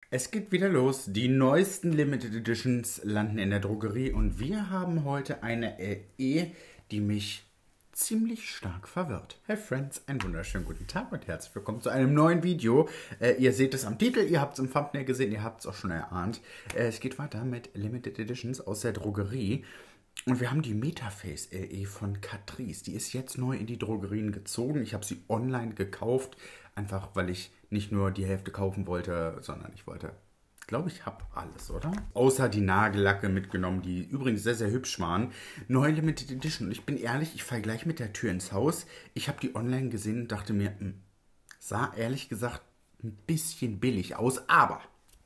Es geht wieder los. Die neuesten Limited Editions landen in der Drogerie und wir haben heute eine LE, die mich ziemlich stark verwirrt. Hey Friends, einen wunderschönen guten Tag und herzlich willkommen zu einem neuen Video. Ihr seht es am Titel, ihr habt es im Thumbnail gesehen, ihr habt es auch schon erahnt. Es geht weiter mit Limited Editions aus der Drogerie. Und wir haben die Metaface LE von Catrice. Die ist jetzt neu in die Drogerien gezogen. Ich habe sie online gekauft, einfach weil ich nicht nur die Hälfte kaufen wollte, sondern ich wollte, glaube ich, habe alles, oder? Außer die Nagellacke mitgenommen, die übrigens sehr, sehr hübsch waren. Neue Limited Edition. Und ich bin ehrlich, ich falle gleich mit der Tür ins Haus. Ich habe die online gesehen und dachte mir, sah ehrlich gesagt ein bisschen billig aus. Aber,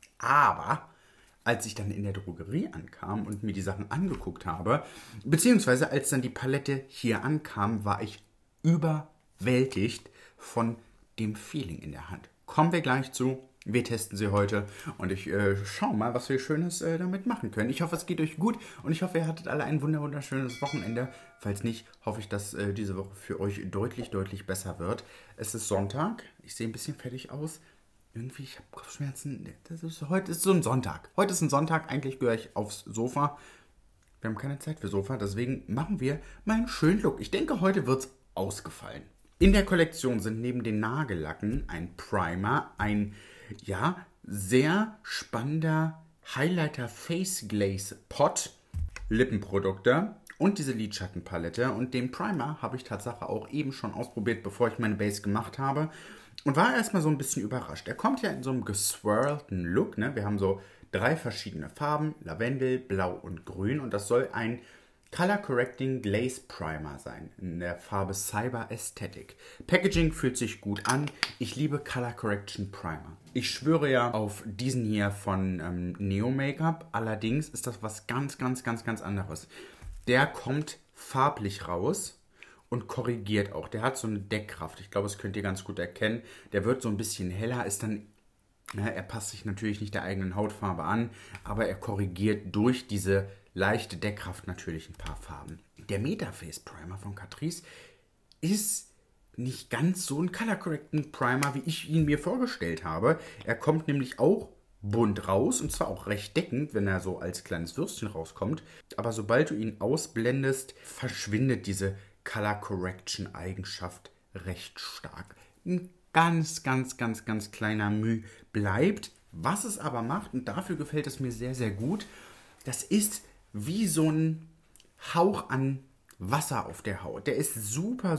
als ich dann in der Drogerie ankam und mir die Sachen angeguckt habe, beziehungsweise als dann die Palette hier ankam, war ich überwältigt von dem Feeling in der Hand. Kommen wir gleich zu. Wir testen sie heute und ich schaue mal, was wir Schönes damit machen können. Ich hoffe, es geht euch gut und ich hoffe, ihr hattet alle ein wunderschönes Wochenende. Falls nicht, hoffe ich, dass diese Woche für euch deutlich besser wird. Es ist Sonntag. Ich sehe ein bisschen fertig aus. Irgendwie, ich habe Kopfschmerzen. Heute ist so ein Sonntag. Heute ist ein Sonntag. Eigentlich gehöre ich aufs Sofa. Wir haben keine Zeit für Sofa. Deswegen machen wir mal einen schönen Look. Ich denke, heute wird es ausgefallen. In der Kollektion sind neben den Nagellacken ein Primer, ein, ja, sehr spannender Highlighter Face Glaze Pot, Lippenprodukte und diese Lidschattenpalette. Und den Primer habe ich tatsächlich auch eben schon ausprobiert, bevor ich meine Base gemacht habe. Und war erstmal so ein bisschen überrascht. Er kommt ja in so einem geswirlten Look, ne? Wir haben so 3 verschiedene Farben, Lavendel, Blau und Grün. Und das soll ein Color Correcting Glaze Primer sein, in der Farbe Cyber Aesthetic. Packaging fühlt sich gut an. Ich liebe Color Correction Primer. Ich schwöre ja auf diesen hier von Neo Makeup. Allerdings ist das was ganz anderes. Der kommt farblich raus und korrigiert auch. Der hat so eine Deckkraft. Ich glaube, das könnt ihr ganz gut erkennen. Der wird so ein bisschen heller, ist dann, er passt sich natürlich nicht der eigenen Hautfarbe an, aber er korrigiert durch diese leichte Deckkraft natürlich ein paar Farben. Der Metaface Primer von Catrice ist nicht ganz so ein Color Correcting Primer, wie ich ihn mir vorgestellt habe. Er kommt nämlich auch bunt raus und zwar auch recht deckend, wenn er so als kleines Würstchen rauskommt. Aber sobald du ihn ausblendest, verschwindet diese Color Correction Eigenschaft recht stark. Ein ganz kleiner Mühe bleibt. Was es aber macht, und dafür gefällt es mir sehr gut, das ist wie so ein Hauch an Wasser auf der Haut. Der ist super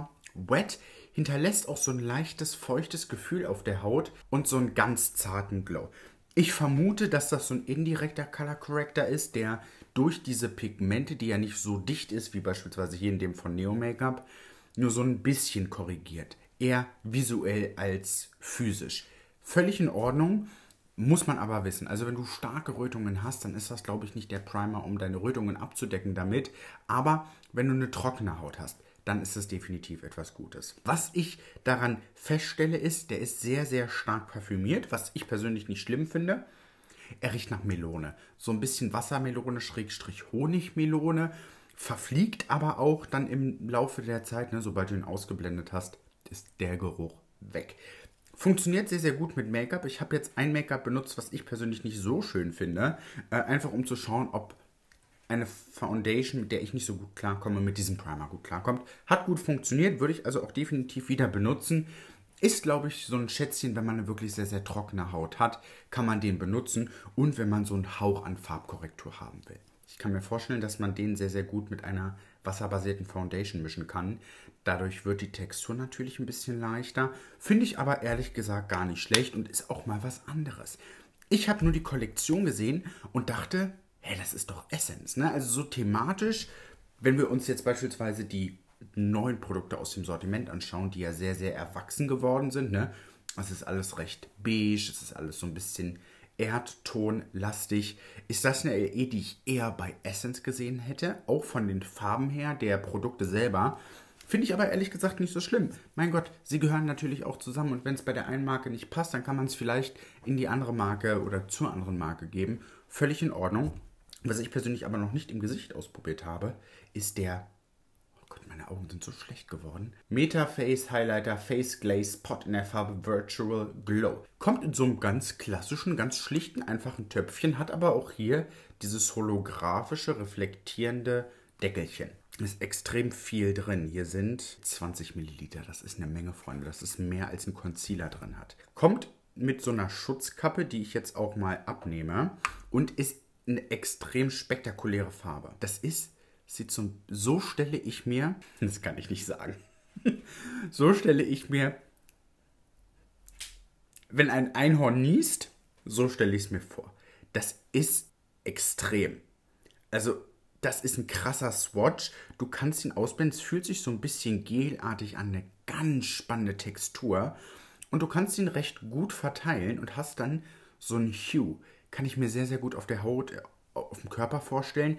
wet, hinterlässt auch so ein leichtes, feuchtes Gefühl auf der Haut und so einen ganz zarten Glow. Ich vermute, dass das so ein indirekter Color Corrector ist, der durch diese Pigmente, die ja nicht so dicht ist, wie beispielsweise hier in dem von Neo Makeup, nur so ein bisschen korrigiert. Eher visuell als physisch. Völlig in Ordnung. Muss man aber wissen. Also wenn du starke Rötungen hast, dann ist das, glaube ich, nicht der Primer, um deine Rötungen abzudecken damit. Aber wenn du eine trockene Haut hast, dann ist es definitiv etwas Gutes. Was ich daran feststelle ist, der ist sehr stark parfümiert, was ich persönlich nicht schlimm finde. Er riecht nach Melone. So ein bisschen Wassermelone, Schrägstrich Honigmelone. Verfliegt aber auch dann im Laufe der Zeit, ne, sobald du ihn ausgeblendet hast, ist der Geruch weg. Funktioniert sehr gut mit Make-up. Ich habe jetzt ein Make-up benutzt, was ich persönlich nicht so schön finde. Einfach um zu schauen, ob eine Foundation, mit der ich nicht so gut klarkomme, mit diesem Primer gut klarkommt. Hat gut funktioniert, würde ich also auch definitiv wieder benutzen. Ist, glaube ich, so ein Schätzchen, wenn man eine wirklich sehr trockene Haut hat, kann man den benutzen. Und wenn man so einen Hauch an Farbkorrektur haben will. Ich kann mir vorstellen, dass man den sehr gut mit einer wasserbasierten Foundation mischen kann. Dadurch wird die Textur natürlich ein bisschen leichter. Finde ich aber ehrlich gesagt gar nicht schlecht und ist auch mal was anderes. Ich habe nur die Kollektion gesehen und dachte, hey, das ist doch Essence, ne? Also so thematisch, wenn wir uns jetzt beispielsweise die neuen Produkte aus dem Sortiment anschauen, die ja sehr erwachsen geworden sind, ne? Es ist alles recht beige, es ist alles so ein bisschen erdtonlastig. Ist das eine LE, die ich eher bei Essence gesehen hätte? Auch von den Farben her, der Produkte selber. Finde ich aber ehrlich gesagt nicht so schlimm. Mein Gott, sie gehören natürlich auch zusammen und wenn es bei der einen Marke nicht passt, dann kann man es vielleicht in die andere Marke oder zur anderen Marke geben. Völlig in Ordnung. Was ich persönlich aber noch nicht im Gesicht ausprobiert habe, ist der, oh Gott, Meine Augen sind so schlecht geworden. Meta Face Highlighter Face Glaze Pot in der Farbe Virtual Glow. Kommt in so einem ganz klassischen, ganz schlichten, einfachen Töpfchen, hat aber auch hier dieses holographische, reflektierende Deckelchen. Ist extrem viel drin. Hier sind 20 Milliliter. Das ist eine Menge, Freunde. Das ist mehr als ein Concealer drin hat. Kommt mit so einer Schutzkappe, die ich jetzt auch mal abnehme. Und ist eine extrem spektakuläre Farbe. So stelle ich mir, das kann ich nicht sagen, so stelle ich mir, wenn ein Einhorn niest, so stelle ich es mir vor. Das ist extrem. Also, das ist ein krasser Swatch. Du kannst ihn ausblenden. Es fühlt sich so ein bisschen gelartig an. Eine ganz spannende Textur. Und du kannst ihn recht gut verteilen und hast dann so ein Hue. Kann ich mir sehr, sehr gut auf der Haut, auf dem Körper vorstellen.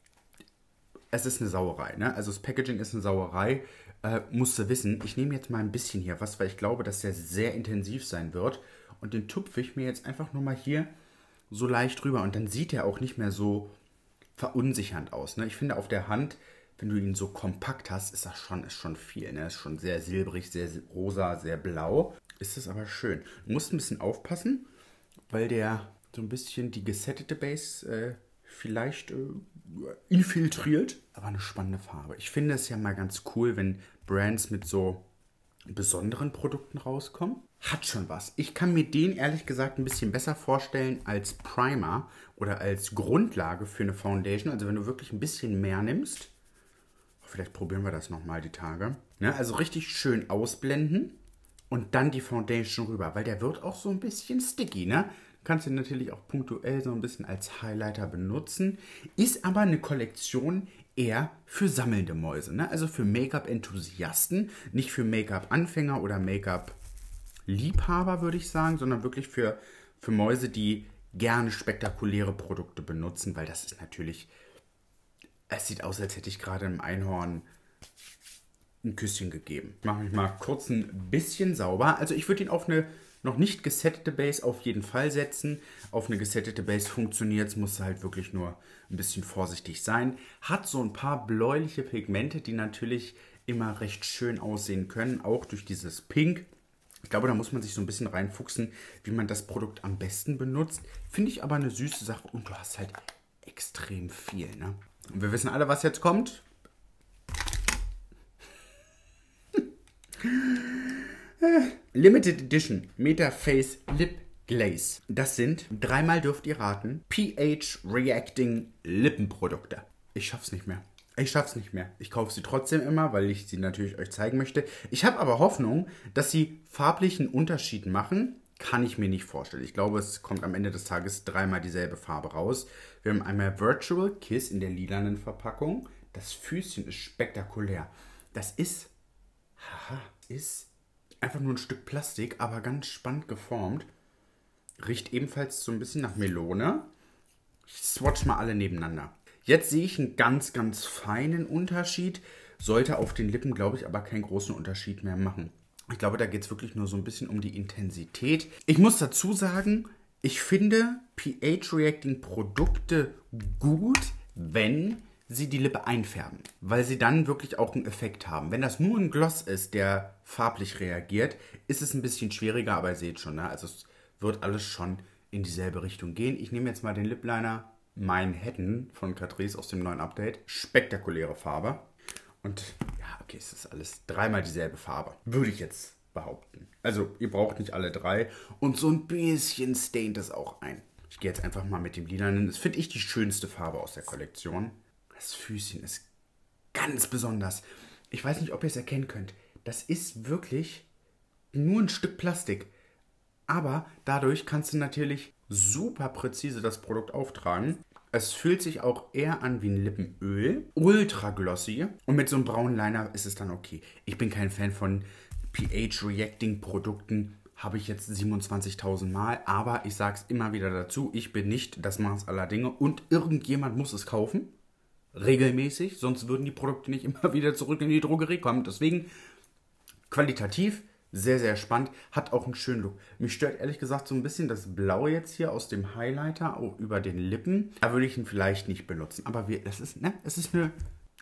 Es ist eine Sauerei, ne? Also das Packaging ist eine Sauerei. Musst du wissen. Ich nehme jetzt mal ein bisschen hier was, weil ich glaube, dass der sehr intensiv sein wird. Und den tupfe ich mir jetzt einfach nur mal hier so leicht rüber. Und dann sieht er auch nicht mehr so verunsichernd aus. Ne? Ich finde, auf der Hand, wenn du ihn so kompakt hast, ist schon viel. Ne? Ist schon sehr silbrig, sehr rosa, sehr blau. Ist es aber schön. Du musst ein bisschen aufpassen, weil der so ein bisschen die gesettete Base vielleicht infiltriert. Aber eine spannende Farbe. Ich finde es ja mal ganz cool, wenn Brands mit so besonderen Produkten rauskommen. Hat schon was. Ich kann mir den ehrlich gesagt ein bisschen besser vorstellen als Primer oder als Grundlage für eine Foundation. Also wenn du wirklich ein bisschen mehr nimmst. Vielleicht probieren wir das nochmal die Tage. Ne? Also richtig schön ausblenden und dann die Foundation rüber, weil der wird auch so ein bisschen sticky. Ne? Du kannst ihn natürlich auch punktuell so ein bisschen als Highlighter benutzen. Ist aber eine Kollektion eher für sammelnde Mäuse. Ne? Also für Make-up-Enthusiasten, nicht für Make-up-Anfänger oder Make-up-Liebhaber, würde ich sagen, sondern wirklich für Mäuse, die gerne spektakuläre Produkte benutzen, weil das ist natürlich, es sieht aus, als hätte ich gerade einem Einhorn ein Küsschen gegeben. Ich mache mich mal kurz ein bisschen sauber. Also ich würde ihn auf eine noch nicht gesettete Base auf jeden Fall setzen. Auf eine gesettete Base funktioniert es, musst du halt wirklich nur ein bisschen vorsichtig sein. Hat so ein paar bläuliche Pigmente, die natürlich immer recht schön aussehen können, auch durch dieses Pink. Ich glaube, da muss man sich so ein bisschen reinfuchsen, wie man das Produkt am besten benutzt. Finde ich aber eine süße Sache und du hast halt extrem viel. Ne? Und wir wissen alle, was jetzt kommt. Limited Edition Meta Face Lip Glaze. Das sind, dreimal dürft ihr raten, pH Reacting Lippenprodukte. Ich schaff's nicht mehr. Ich kaufe sie trotzdem immer, weil ich sie natürlich euch zeigen möchte. Ich habe aber Hoffnung, dass sie farblichen Unterschied machen. Kann ich mir nicht vorstellen. Ich glaube, es kommt am Ende des Tages dreimal dieselbe Farbe raus. Wir haben einmal Virtual Kiss in der lilanen Verpackung. Das Füßchen ist spektakulär. Das ist einfach nur ein Stück Plastik, aber ganz spannend geformt. Riecht ebenfalls so ein bisschen nach Melone. Ich swatch mal alle nebeneinander. Jetzt sehe ich einen ganz, ganz feinen Unterschied. Sollte auf den Lippen, glaube ich, aber keinen großen Unterschied mehr machen. Ich glaube, da geht es wirklich nur so ein bisschen um die Intensität. Ich muss dazu sagen, ich finde pH-Reacting-Produkte gut, wenn sie die Lippe einfärben, weil sie dann wirklich auch einen Effekt haben. Wenn das nur ein Gloss ist, der farblich reagiert, ist es ein bisschen schwieriger, aber ihr seht schon, ne? Also es wird alles schon in dieselbe Richtung gehen. Ich nehme jetzt mal den Lip Liner Manhattan von Catrice aus dem neuen Update. Spektakuläre Farbe. Und ja, okay, es ist alles dreimal dieselbe Farbe, würde ich jetzt behaupten. Also ihr braucht nicht alle drei und so ein bisschen staint es auch ein. Ich gehe jetzt einfach mal mit dem Lilanen. Das finde ich die schönste Farbe aus der Kollektion. Das Füßchen ist ganz besonders. Ich weiß nicht, ob ihr es erkennen könnt. Das ist wirklich nur ein Stück Plastik. Aber dadurch kannst du natürlich super präzise das Produkt auftragen. Es fühlt sich auch eher an wie ein Lippenöl. Ultra glossy. Und mit so einem braunen Liner ist es dann okay. Ich bin kein Fan von pH-Reacting-Produkten. Habe ich jetzt 27.000 Mal. Aber ich sage es immer wieder dazu. Ich bin nicht das Maß aller Dinge. Und irgendjemand muss es kaufen. Regelmäßig, sonst würden die Produkte nicht immer wieder zurück in die Drogerie kommen. Deswegen qualitativ sehr, sehr spannend. Hat auch einen schönen Look. Mich stört ehrlich gesagt so ein bisschen das Blau jetzt hier aus dem Highlighter auch über den Lippen. Da würde ich ihn vielleicht nicht benutzen. Aber es ist eine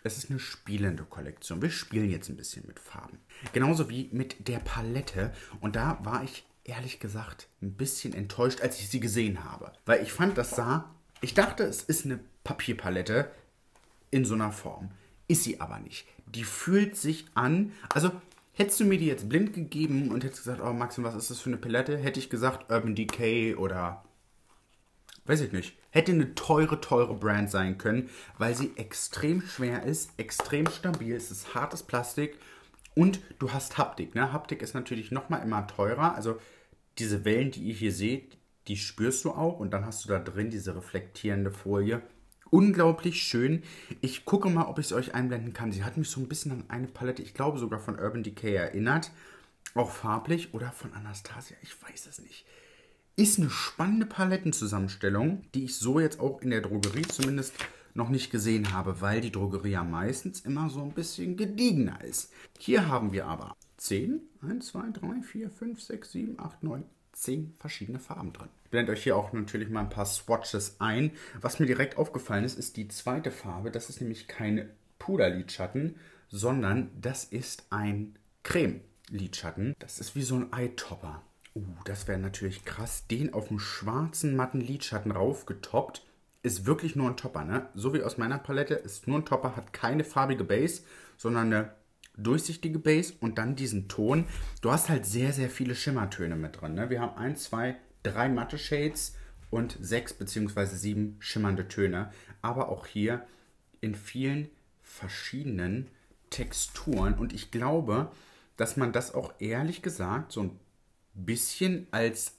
Es ist eine spielende Kollektion. Wir spielen jetzt ein bisschen mit Farben. Genauso wie mit der Palette. Und da war ich ehrlich gesagt ein bisschen enttäuscht, als ich sie gesehen habe. Weil ich fand, ich dachte, es ist eine Papierpalette in so einer Form. Ist sie aber nicht. Die fühlt sich an, also hättest du mir die jetzt blind gegeben und hättest gesagt, oh Maxim, was ist das für eine Palette? Hätte ich gesagt Urban Decay oder weiß ich nicht. Hätte eine teure Brand sein können, weil sie extrem schwer ist, extrem stabil, es ist hartes Plastik und du hast Haptik. Ne? Haptik ist natürlich nochmal immer teurer. Also diese Wellen, die ihr hier seht, die spürst du auch und dann hast du da drin diese reflektierende Folie. Unglaublich schön. Ich gucke mal, ob ich es euch einblenden kann. Sie hat mich so ein bisschen an eine Palette, ich glaube sogar von Urban Decay erinnert. Auch farblich oder von Anastasia, ich weiß es nicht. Ist eine spannende Palettenzusammenstellung, die ich so jetzt auch in der Drogerie zumindest noch nicht gesehen habe, weil die Drogerie ja meistens immer so ein bisschen gediegener ist. Hier haben wir aber 10, 1, 2, 3, 4, 5, 6, 7, 8, 9, 10 verschiedene Farben drin. Ich blende euch hier auch natürlich mal ein paar Swatches ein. Was mir direkt aufgefallen ist, ist die zweite Farbe. Das ist nämlich kein Puderlidschatten, sondern das ist ein Creme-Lidschatten. Das ist wie so ein Eyetopper. Das wäre natürlich krass. Den auf dem schwarzen, matten Lidschatten raufgetoppt. Ist wirklich nur ein Topper, ne? So wie aus meiner Palette. Ist nur ein Topper, hat keine farbige Base, sondern eine durchsichtige Base und dann diesen Ton. Du hast halt sehr, sehr viele Schimmertöne mit drin, ne? Wir haben 1, 2, 3 matte Shades und 6 bzw. 7 schimmernde Töne. Aber auch hier in vielen verschiedenen Texturen. Und ich glaube, dass man das auch ehrlich gesagt so ein bisschen als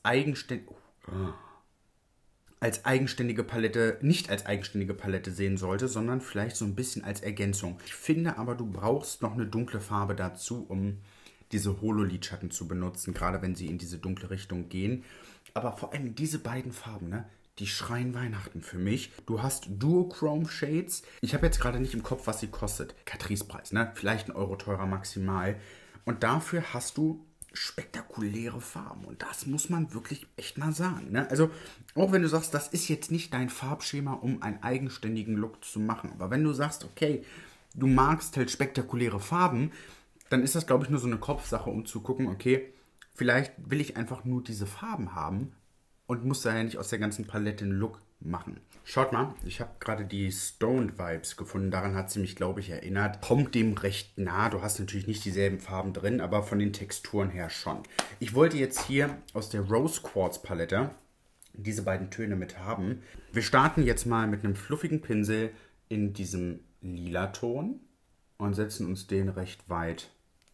eigenständige Palette, nicht als eigenständige Palette sehen sollte, sondern vielleicht so ein bisschen als Ergänzung. Ich finde aber, du brauchst noch eine dunkle Farbe dazu, um diese Holo-Lidschatten zu benutzen, gerade wenn sie in diese dunkle Richtung gehen. Aber vor allem diese beiden Farben, ne, die schreien Weihnachten für mich. Du hast Duochrome Shades. Ich habe jetzt gerade nicht im Kopf, was sie kostet. Catrice-Preis, ne? Vielleicht 1 Euro teurer maximal. Und dafür hast du spektakuläre Farben. Und das muss man wirklich echt mal sagen. Ne? Also, auch wenn du sagst, das ist jetzt nicht dein Farbschema, um einen eigenständigen Look zu machen. Aber wenn du sagst, okay, du magst halt spektakuläre Farben, dann ist das, glaube ich, nur so eine Kopfsache, um zu gucken, okay, vielleicht will ich einfach nur diese Farben haben und muss da ja nicht aus der ganzen Palette einen Look machen. Schaut mal, ich habe gerade die Stoned Vibes gefunden. Daran hat sie mich, glaube ich, erinnert. Kommt dem recht nah. Du hast natürlich nicht dieselben Farben drin, aber von den Texturen her schon. Ich wollte jetzt hier aus der Rose Quartz Palette diese beiden Töne mit haben. Wir starten jetzt mal mit einem fluffigen Pinsel in diesem lila Ton und setzen uns den recht weit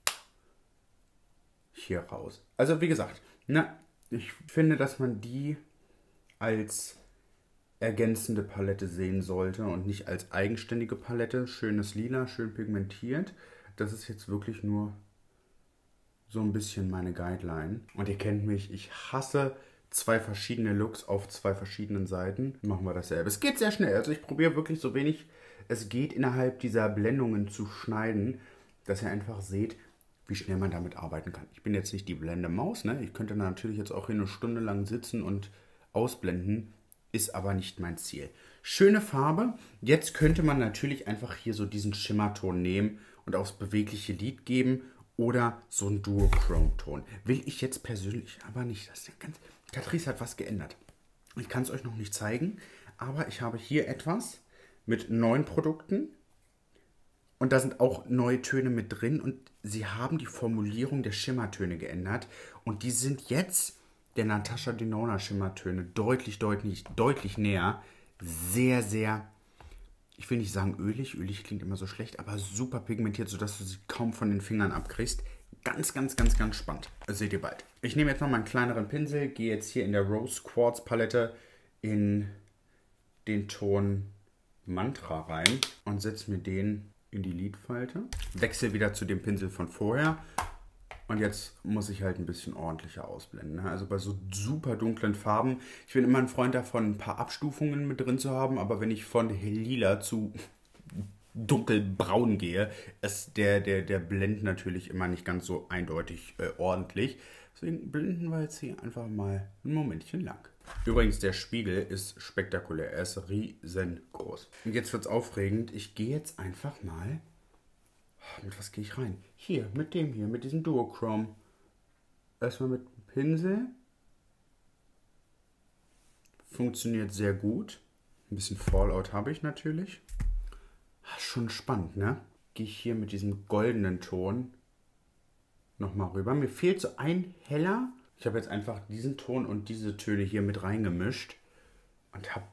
hier raus. Also wie gesagt, ne, ich finde, dass man die als ergänzende Palette sehen sollte und nicht als eigenständige Palette. Schönes Lila, schön pigmentiert. Das ist jetzt wirklich nur so ein bisschen meine Guideline. Und ihr kennt mich, ich hasse 2 verschiedene Looks auf 2 verschiedenen Seiten. Machen wir dasselbe. Es geht sehr schnell. Also ich probiere wirklich so wenig es geht innerhalb dieser Blendungen zu schneiden, dass ihr einfach seht, wie schnell man damit arbeiten kann. Ich bin jetzt nicht die Blendemaus, ne? Ich könnte natürlich jetzt auch hier eine Stunde lang sitzen und ausblenden. Ist aber nicht mein Ziel. Schöne Farbe. Jetzt könnte man natürlich einfach hier so diesen Schimmerton nehmen und aufs bewegliche Lid geben oder so einen Duochrome-Ton. Will ich jetzt persönlich aber nicht. Das ist ja ganz... Catrice hat was geändert. Ich kann es euch noch nicht zeigen, aber ich habe hier etwas mit 9 Produkten und da sind auch neue Töne mit drin und sie haben die Formulierung der Schimmertöne geändert und die sind jetzt der Natasha Denona Schimmertöne deutlich näher. Sehr, sehr, ich will nicht sagen ölig, ölig klingt immer so schlecht, aber super pigmentiert, sodass du sie kaum von den Fingern abkriegst. Ganz spannend. Das seht ihr bald. Ich nehme jetzt noch mal einen kleineren Pinsel, gehe jetzt hier in der Rose Quartz Palette in den Ton Mantra rein und setze mir den in die Lidfalte. Wechsle wieder zu dem Pinsel von vorher. Und jetzt muss ich halt ein bisschen ordentlicher ausblenden. Also bei so super dunklen Farben. Ich bin immer ein Freund davon, ein paar Abstufungen mit drin zu haben. Aber wenn ich von lila zu dunkelbraun gehe, ist der Blend natürlich immer nicht ganz so eindeutig ordentlich. Deswegen blenden wir jetzt hier einfach mal ein Momentchen lang. Übrigens, der Spiegel ist spektakulär. Er ist riesengroß. Und jetzt wird es aufregend. Ich gehe jetzt einfach mal... Mit was gehe ich rein? Hier, mit dem hier, mit diesem Duochrome. Erstmal mit dem Pinsel. Funktioniert sehr gut. Ein bisschen Fallout habe ich natürlich. Schon spannend, ne? Gehe ich hier mit diesem goldenen Ton nochmal rüber. Mir fehlt so ein heller. Ich habe jetzt einfach diesen Ton und diese Töne hier mit reingemischt und habe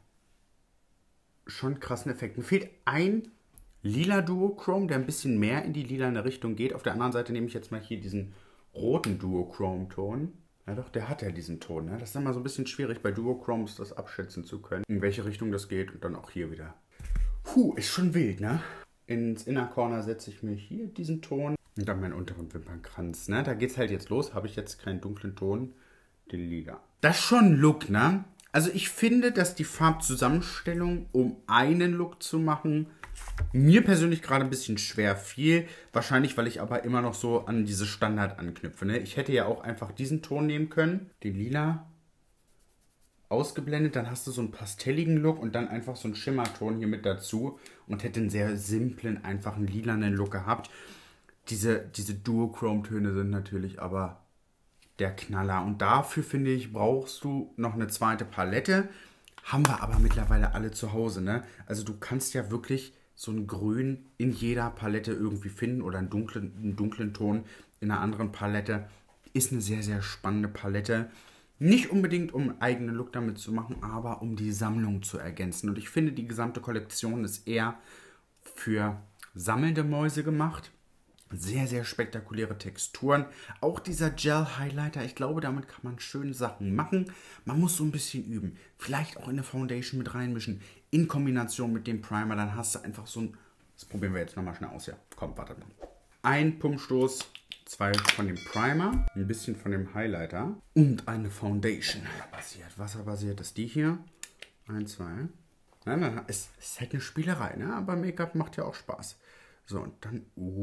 schon einen krassen Effekt. Mir fehlt ein lila Duochrome, der ein bisschen mehr in die lilane Richtung geht. Auf der anderen Seite nehme ich jetzt mal hier diesen roten Duochrome-Ton. Ja doch, der hat ja diesen Ton. Ne? Das ist immer so ein bisschen schwierig bei Duochromes, das abschätzen zu können, in welche Richtung das geht und dann auch hier wieder. Ist schon wild, ne? Ins Inner Corner setze ich mir hier diesen Ton und dann meinen unteren Wimpernkranz. Ne? Da geht's halt jetzt los. Habe ich jetzt keinen dunklen Ton, den lila. Das ist schon ein Look, ne? Also ich finde, dass die Farbzusammenstellung, um einen Look zu machen, mir persönlich gerade ein bisschen schwer fiel. Wahrscheinlich, weil ich aber immer noch so an diese Standard anknüpfe. Ne? Ich hätte ja auch einfach diesen Ton nehmen können, den lila, ausgeblendet, dann hast du so einen pastelligen Look und dann einfach so einen Schimmerton hier mit dazu und hätte einen sehr simplen, einfachen lilanen Look gehabt. Diese Duochrome-Töne sind natürlich aber der Knaller und dafür, finde ich, brauchst du noch eine zweite Palette. Haben wir aber mittlerweile alle zu Hause, ne? Also du kannst ja wirklich so ein Grün in jeder Palette irgendwie finden oder einen dunklen Ton in einer anderen Palette. Ist eine sehr, sehr spannende Palette. Nicht unbedingt, um einen eigenen Look damit zu machen, aber um die Sammlung zu ergänzen. Und ich finde, die gesamte Kollektion ist eher für sammelnde Mäuse gemacht. Sehr, sehr spektakuläre Texturen. Auch dieser Gel-Highlighter, ich glaube, damit kann man schöne Sachen machen. Man muss so ein bisschen üben. Vielleicht auch in eine Foundation mit reinmischen. In Kombination mit dem Primer, dann hast du einfach so ein... Das probieren wir jetzt nochmal schnell aus. Ja, komm, warte mal. Ein Pumpstoß, 2 von dem Primer, ein bisschen von dem Highlighter und eine Foundation. Wasserbasiert ist die hier. 1, 2. Nein, es ist halt eine Spielerei, ne? Aber Make-up macht ja auch Spaß. So, und dann...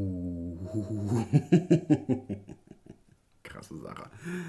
Krasse Sache.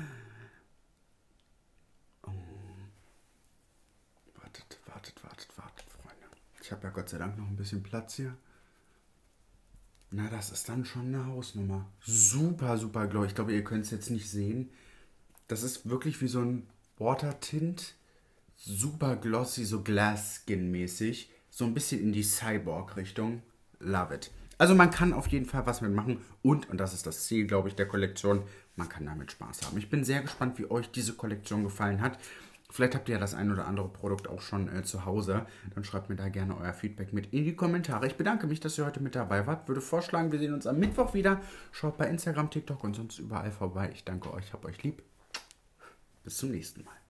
Wartet, Freunde. Ich habe ja Gott sei Dank noch ein bisschen Platz hier. Na, das ist dann schon eine Hausnummer. Super, super glow. Ich glaube, ihr könnt es jetzt nicht sehen. Das ist wirklich wie so ein Water-Tint. Super glossy, so Glass-Skin-mäßig. So ein bisschen in die Cyborg-Richtung. Love it. Also man kann auf jeden Fall was mitmachen und das ist das Ziel, glaube ich, der Kollektion, man kann damit Spaß haben. Ich bin sehr gespannt, wie euch diese Kollektion gefallen hat. Vielleicht habt ihr ja das ein oder andere Produkt auch schon zu Hause. Dann schreibt mir da gerne euer Feedback mit in die Kommentare. Ich bedanke mich, dass ihr heute mit dabei wart. Würde vorschlagen, wir sehen uns am Mittwoch wieder. Schaut bei Instagram, TikTok und sonst überall vorbei. Ich danke euch, hab euch lieb. Bis zum nächsten Mal.